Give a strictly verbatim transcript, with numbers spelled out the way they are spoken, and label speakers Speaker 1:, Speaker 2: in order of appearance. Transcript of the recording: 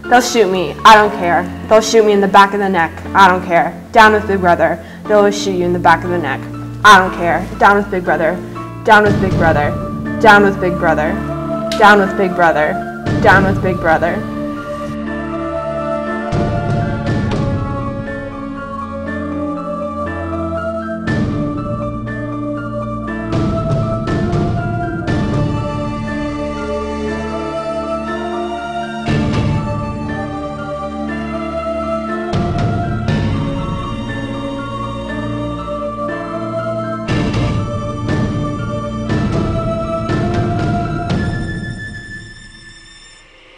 Speaker 1: They'll shoot me. I don't care. They'll shoot me in the back of the neck. I don't care. Down with Big Brother. They'll always shoot you in the back of the neck. I don't care. Down with Big Brother. Down with Big Brother. Down with Big Brother. Down with Big Brother. Down with Big Brother.